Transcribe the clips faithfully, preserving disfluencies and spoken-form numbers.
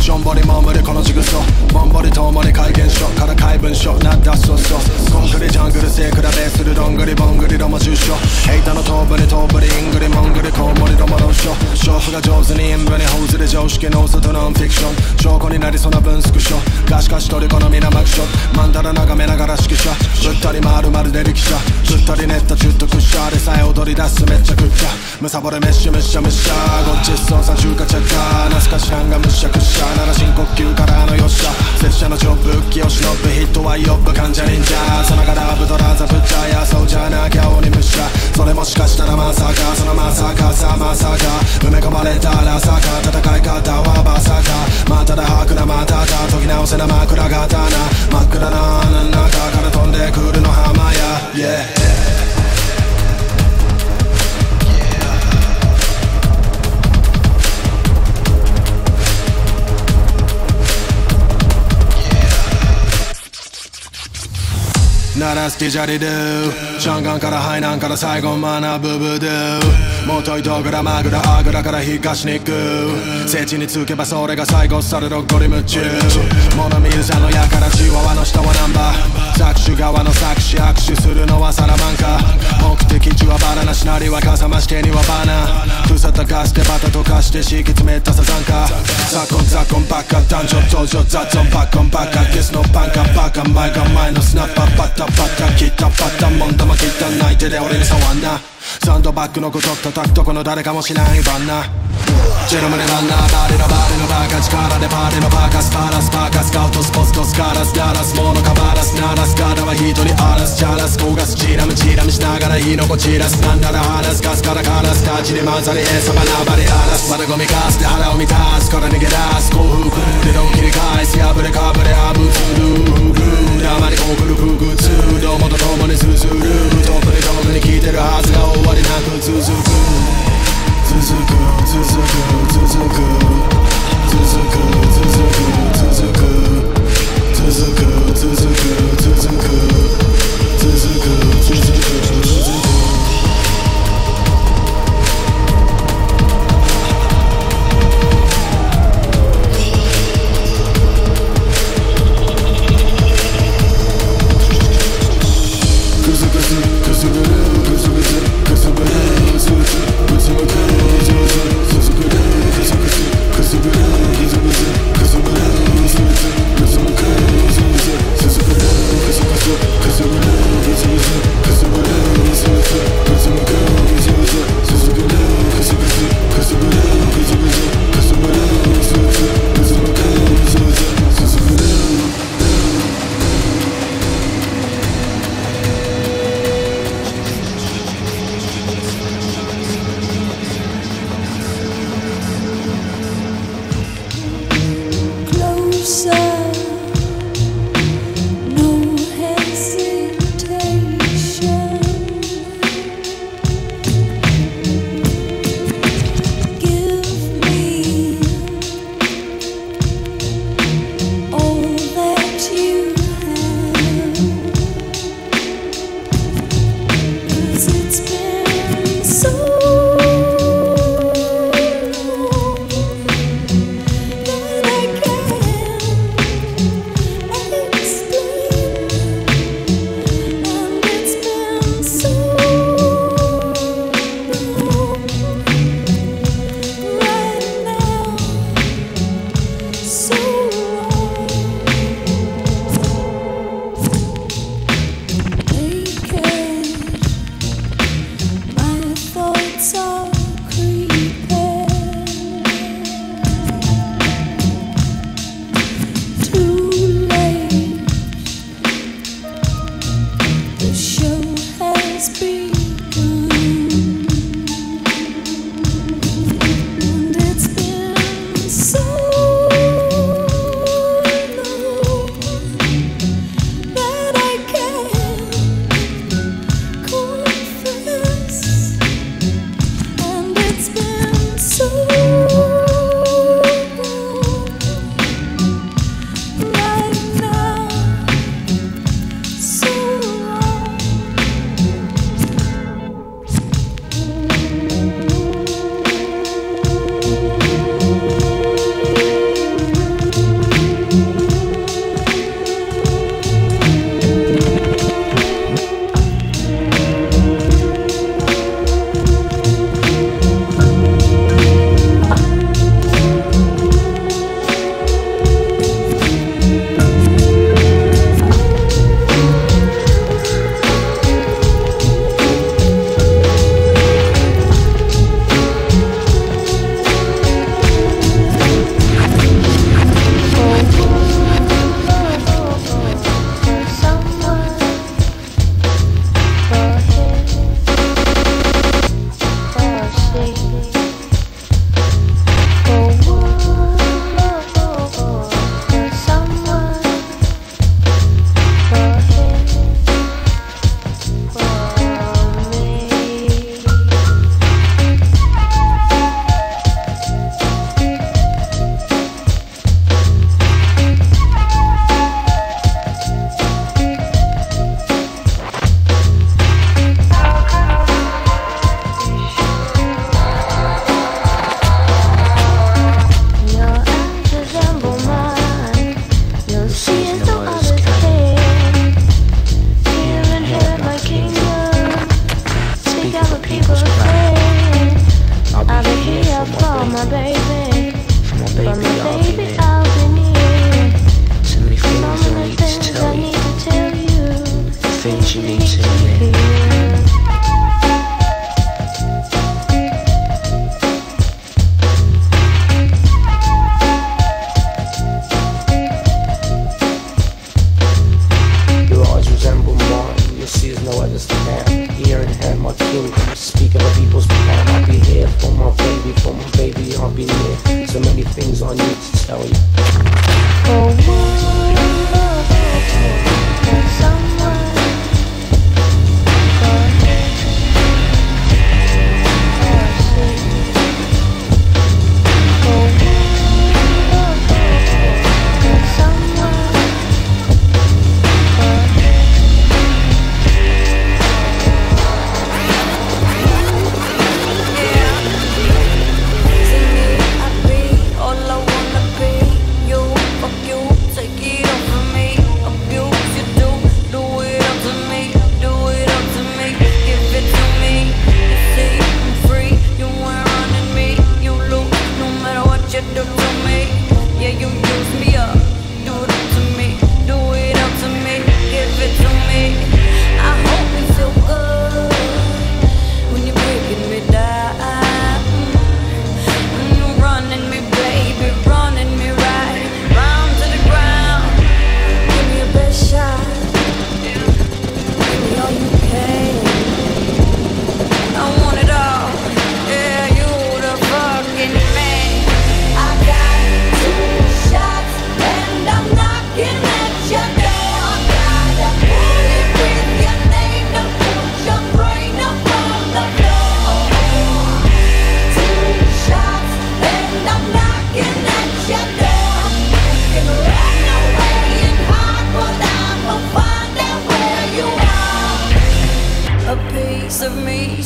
しょんぼり守りこのジグソぼんぼりともに怪現象から怪文書なったそうそうコンクリジャングル背比べするどんぐりぼんぐりロマ重症ヘイタの頭部に頭部にイングリモングリコウモリロマロンショ娼婦が上手に陰部にホーズで常識の外ノンフィクション証拠になりそうな分スクショガシガシ取り好みなマクションマンダラ眺めながら指揮者ぶったり回るまるで力車ぶったり練った中途クッシャーでさえ踊り出すめっちゃくっちゃむさぼれめっしゃむっしゃむっしゃごっちっそうさ中華チャッカー懐かしらんがむっしゃくっしゃなら深呼吸からのよっしゃ拙者のジョブ気を忍ぶヒットはよっぶ患者忍者さながらブドラザブッチャーやそうじゃなきゃ鬼むっしゃそれもしかしたらまさかそのまさかさまさか埋め込まれたらさか戦い方はバサかまただ吐くなまただ解き直せな枕刀真っ暗な穴の中から飛んでくるの浜や Yeah鳴らすディジャリドゥシャンガンからハイナンから最後学ぶブドゥもといとグラマグラアグラから東に行く聖地につけばそれが最後されるゴリ夢中物見る者のやからチワワの下はナンバー作手側の作詞握手するのはサラマンカ目的地はバラなしなりはかさまし手にはバナ腐ったガスでバタとかして敷き詰めたサザンカザコンザコンバカ男女登場雑音パコンバカゲスのパンカバカ前が前のスナッパーバタバタ切ったパタもん玉切った泣いてで俺に触んなサンドバッグのごとく叩くとこの誰かもしないバンナジェロムネランナーバレのバレのバカ力でパレのバカスパラスパーカスカウトスポストスカラスダラスモノカバラスナラスカダは人にアラスチャラスコーガスチラムチラムしながらいいのこチラスなんなら話すガスからカラスタチで混ざりエサバナバリアラスまだゴミカスで腹を満たすから逃げ出す幸福でどう切り返す破れかぶれアブツル黙りこくる不屈どうもと共にすするトップに遠くに聞いてるはずが終わりなく続く続く続く続く続く続く続く続く続く続く続く続く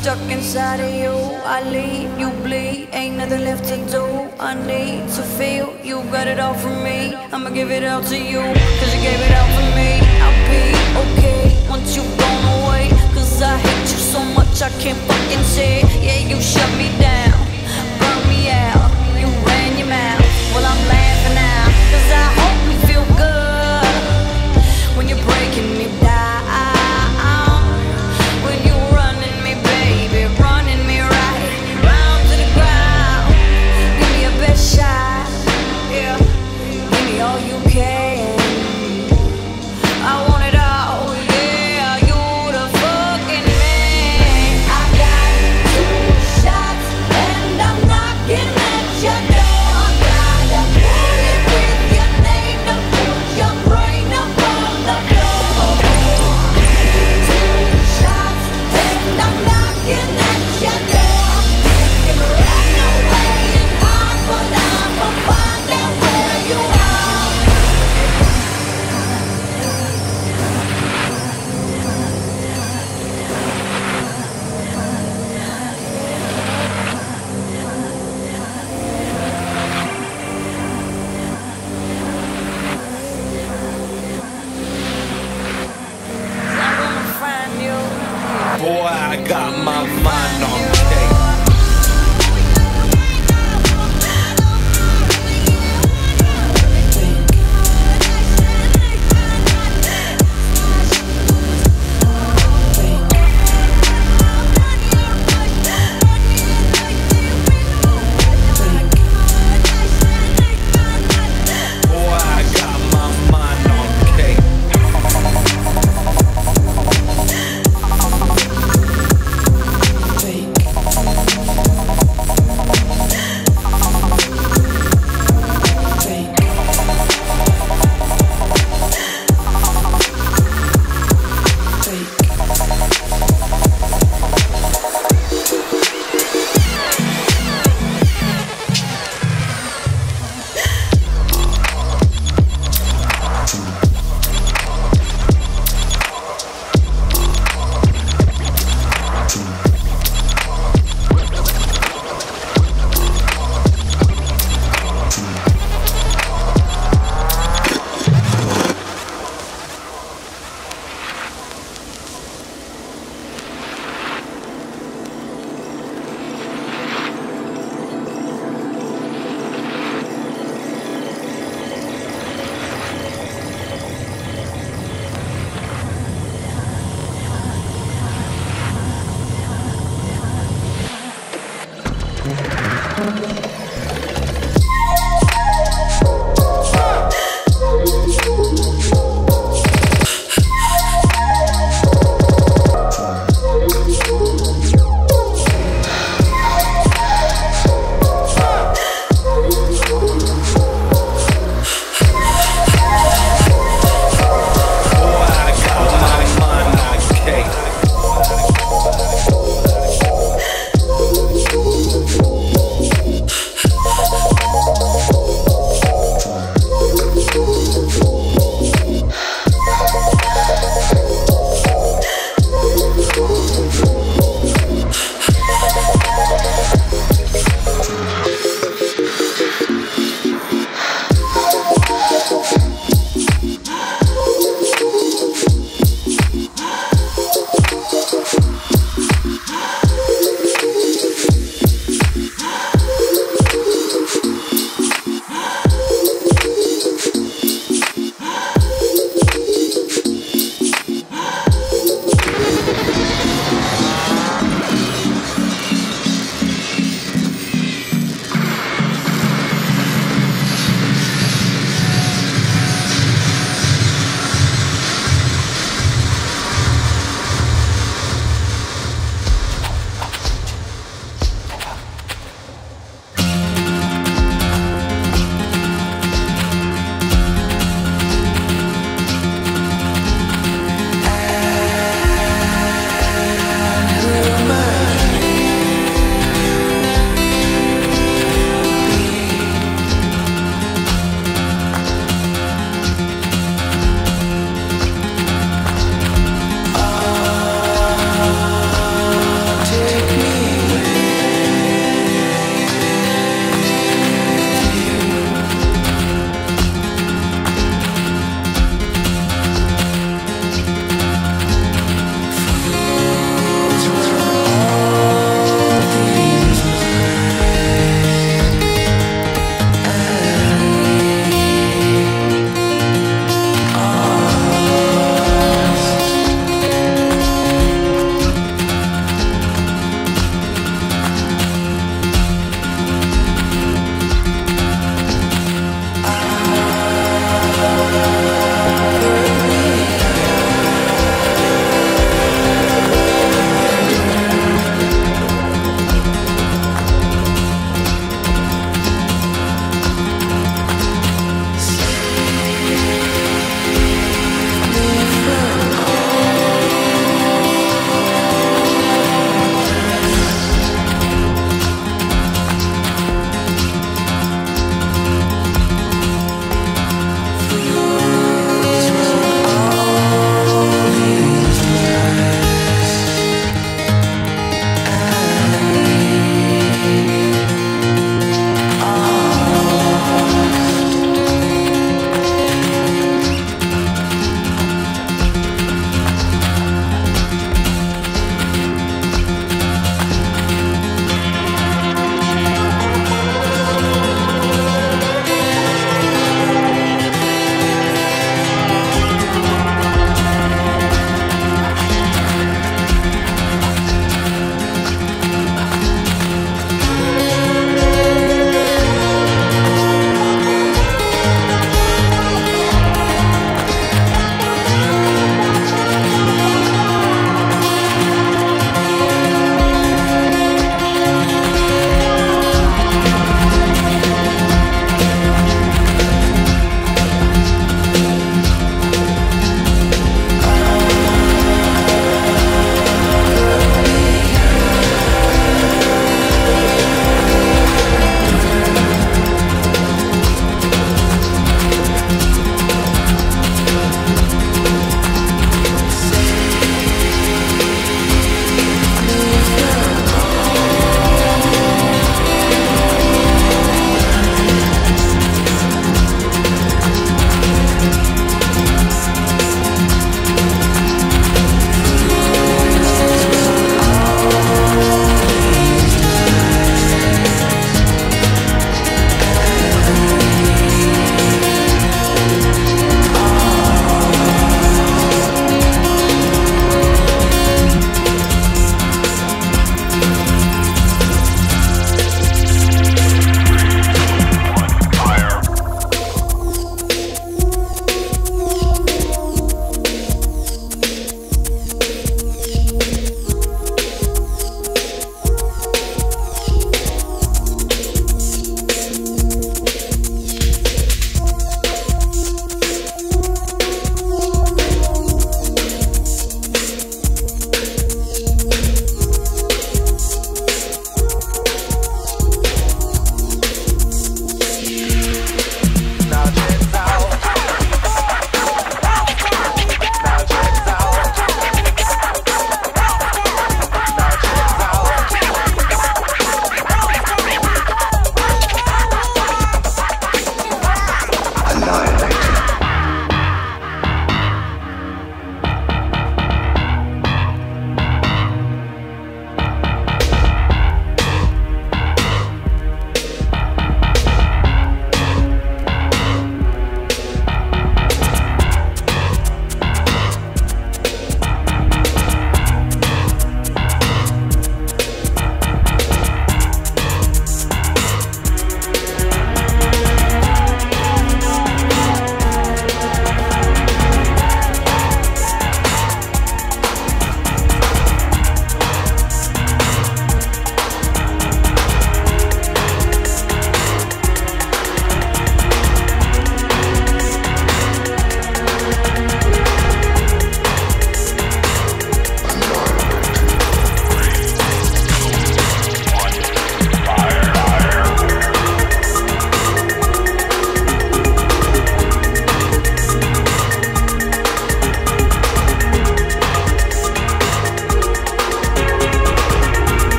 stuck inside of you. I leave, you bleed, ain't nothing left to do. I need to feel, you got it all from me. I'ma give it all to you, cause you gave it all for me. I'll be okay once you've gone away, cause I hate you so much I can't fucking say. Yeah, you shut me down, burn me out, you ran your mouth. Well, I'm laughing now, cause I hope you feel good when you're breaking me down. When you running me, baby, running me right round to the ground. Give me your best shot, yeah. Give me all you can. I want it all, yeah. You the fucking man. I got two shots and I'm knocking at your door. Gotta pull it with your name to put your brain up on the floor. Two shots and I'm knocking at your door. You can run away and hide, but I'ma find out where you are. I'm gonna find you. Boy, I got my mind on